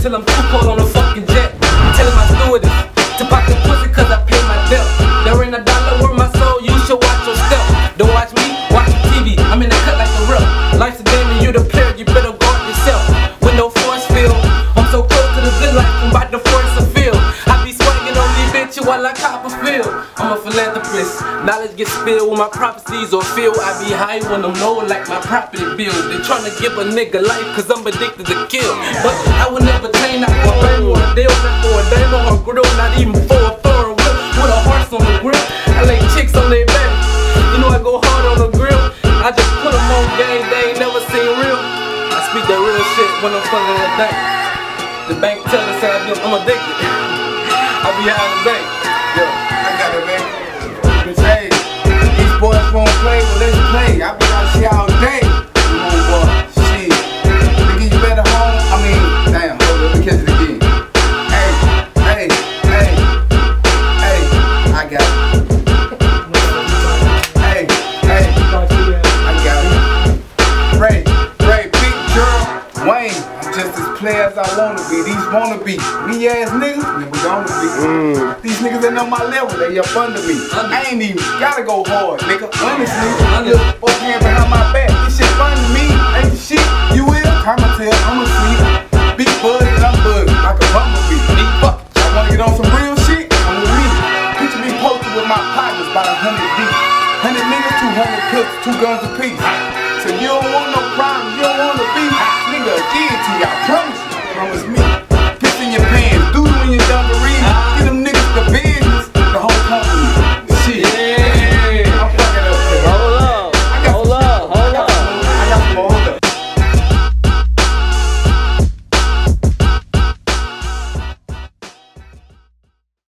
till I'm too cold on the fucking jet. Telling my stewardess to pop the pussy cause I paid my debt. There ain't a dollar worth my soul, you should watch your step. Don't watch me, watch the TV, I'm in the cut like a rep. Life's a game and you the player, you better guard yourself. With no force field, I'm so close to the good life, I'm about to force a field. I be swinging on these bitches while I cop a feel. I'm a philanthropist, knowledge gets spilled with my prophecies or feel. I be high when I'm low like my property bills. They tryna give a nigga life cause I'm addicted to kill. But I would never train out for a fame or a deal, not for a dame or a grill, not even for a foreign whip. With a horse on the grill, I lay chicks on their back. You know I go hard on the grill, I just put them on game, they ain't never seen real. I speak that real shit when I'm fucking that bank. The bank tell us I'm addicted. I be high in the bank. Yo, I got it, baby. Hey, these boys won't play, well let's play. I be out here all day. Come on, boy. Shit. Nigga, you better home. I mean, damn, hold on, let me catch it again. Hey, I got it. Hey, I got it. Ray, Big Girl, Wayne, I'm just as player as I wanna be. These wanna be me ass niggas, then we gonna be. These niggas ain't on my level, they up under me. I ain't even gotta go hard, nigga. Honestly, look, both hands behind my back. This shit fun to me, ain't the shit. You will? Time to tell, I'm asleep. Big bud and I'm bugging like a bumblebee. Fuck, y'all wanna get on some real shit? I'm with me. Picture me posted with my partners by 100 deep. 100 niggas, 200 clips, 2 guns apiece. So you don't want no problem, you don't want to be. Nigga, give it to you, I promise you. Promise me. Piss in your pants, doodle in your dungaree.